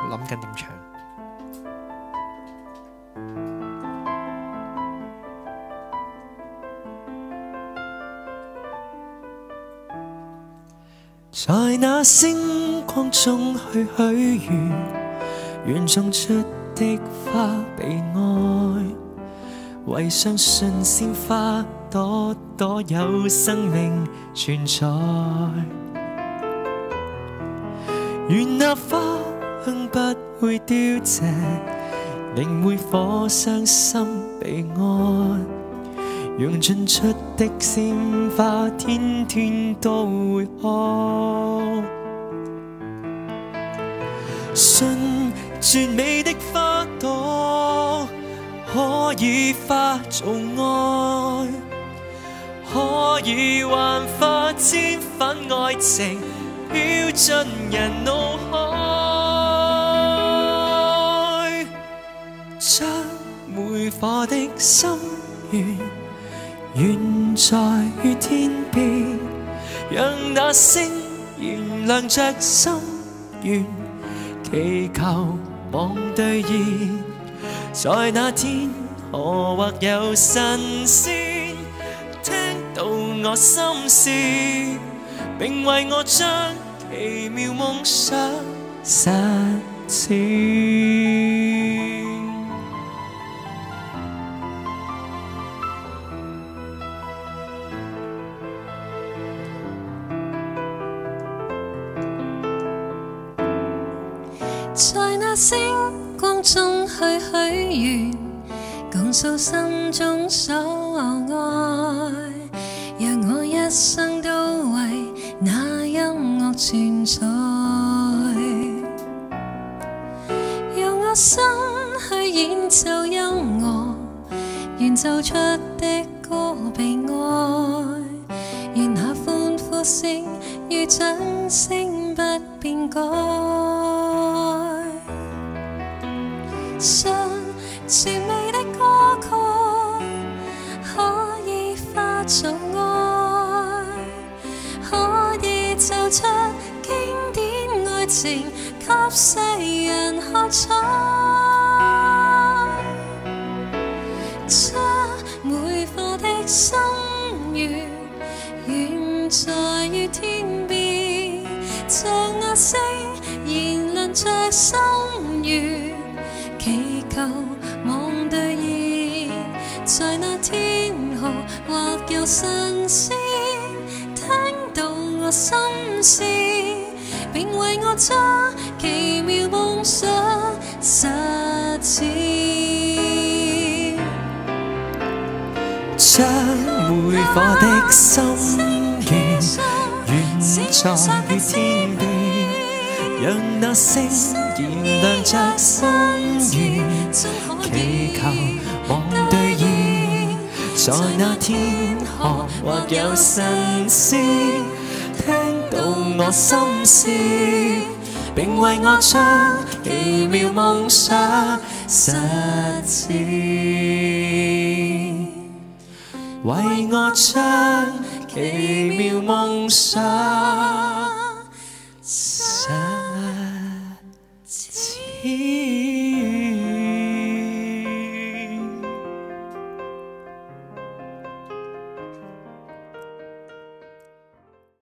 諗緊點唱。在那星光中去許願，願種出的花被愛，為相信鮮花朵朵有生命存在。願那花香不會凋謝，令每顆傷心被愛。用盡出的鮮花，天天都會開。信絕美的花朵，可以化做愛，可以幻化千份愛情，飄進人腦海。將每顆的心願，遠在於天邊，讓那星燃亮着心願，祈求望兌現。在那天河或有神仙，聽到我心事，並為我將奇妙夢想實踐。 在那星光中去許願，共訴心中所愛，讓我一生都為那音樂存在，用我心去演奏音樂，願奏出的歌被愛，願那歡呼聲與掌聲不變改。信絕美的歌曲，可以化做愛，可以奏出經典愛情，給世人喝彩。將每顆的心願，遠在於天邊，像那星燃亮着心願，祈求望兌現。在那天河或有神仙，聽到我心事，並為我將奇妙夢想實踐。 將每顆的心願，遠在於天邊，讓那星燃亮着心願，祈求望兌現。在那天河或有神仙，聽到我心事，並為我將奇妙夢想實踐，為我將奇妙夢想